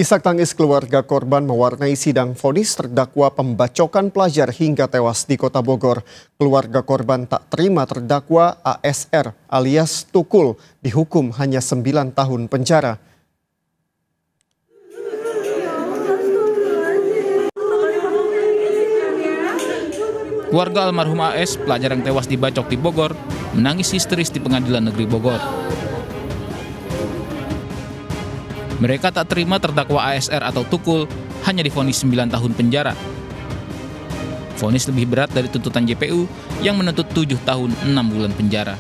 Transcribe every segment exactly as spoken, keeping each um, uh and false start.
Isak tangis keluarga korban mewarnai sidang vonis terdakwa pembacokan pelajar hingga tewas di Kota Bogor. Keluarga korban tak terima terdakwa A S R alias Tukul dihukum hanya sembilan tahun penjara. Keluarga almarhum A S, pelajar yang tewas dibacok di Bogor, menangis histeris di Pengadilan Negeri Bogor. Mereka tak terima terdakwa A S R atau Tukul hanya divonis sembilan tahun penjara. Vonis lebih berat dari tuntutan J P U yang menuntut tujuh tahun enam bulan penjara.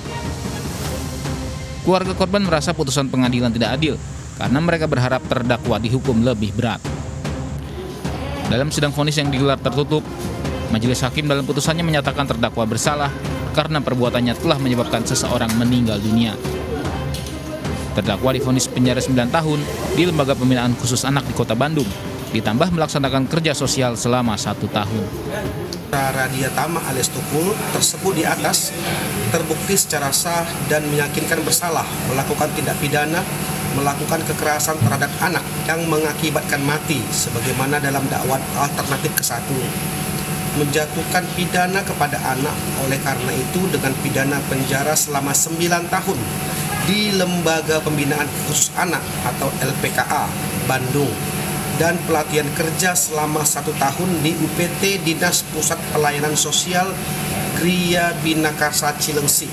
Keluarga korban merasa putusan pengadilan tidak adil karena mereka berharap terdakwa dihukum lebih berat. Dalam sidang vonis yang digelar tertutup, majelis hakim dalam putusannya menyatakan terdakwa bersalah karena perbuatannya telah menyebabkan seseorang meninggal dunia. Terdakwa divonis penjara sembilan tahun di Lembaga Pembinaan Khusus Anak di Kota Bandung, ditambah melaksanakan kerja sosial selama satu tahun. Radia Tama alias Tukul tersebut di atas terbukti secara sah dan meyakinkan bersalah melakukan tindak pidana melakukan kekerasan terhadap anak yang mengakibatkan mati sebagaimana dalam dakwaan alternatif ke satu. Menjatuhkan pidana kepada anak, oleh karena itu dengan pidana penjara selama sembilan tahun di Lembaga Pembinaan Khusus Anak atau L P K A Bandung dan pelatihan kerja selama satu tahun di U P T Dinas Pusat Pelayanan Sosial Kriya Binakarsa Cilengsi.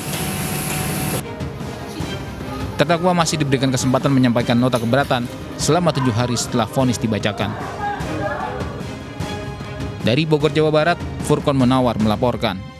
Terdakwa masih diberikan kesempatan menyampaikan nota keberatan selama tujuh hari setelah vonis dibacakan. Dari Bogor, Jawa Barat, Furqon Munawar melaporkan.